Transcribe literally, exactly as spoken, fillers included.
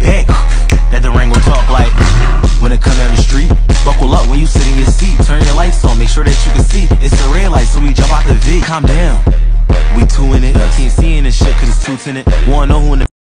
back. That the rain gon' talk like when it come down the street. Buckle up when you sit in your seat. Turn your lights on, make sure that you can see. It's a red light, so we jump out the V. Calm down, we two in it. Can't see in this shit cause it's two in it. Wanna know who in the